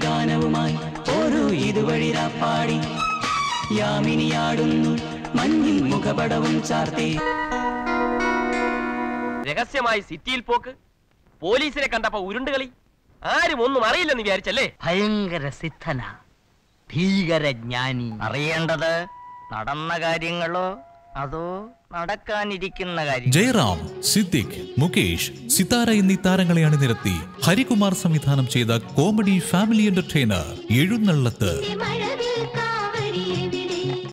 ഗാനവുമായി ഒരു ഇതുവഴി പാടി യാമിനിയാടുന്നു മഞ്ഞിൽ മുഖപടവും ചാർത്തി. രഹസ്യമായി സിറ്റിയിൽ പോക്ക്, പോലീസിനെ കണ്ടപ്പോ ഉരുണ്ടുകളി, ആരും ഒന്നും അറിയില്ലെന്ന് വിചാരിച്ചല്ലേ? ഭയങ്കര സിദ്ധന, ഭീകരജ്ഞാനി. അറിയേണ്ടത് നടന്ന കാര്യങ്ങളോ അതോ നടക്കാനിരിക്കുന്ന കാര്യം? ജയറാം, സിദ്ദിഖ്, മുകേഷ്, സിതാര എന്നീ താരങ്ങളെ അണിനിരത്തി ഹരികുമാർ സംവിധാനം ചെയ്ത കോമഡി ഫാമിലി എന്റർടൈനർ എഴുന്നള്ളത്ത്.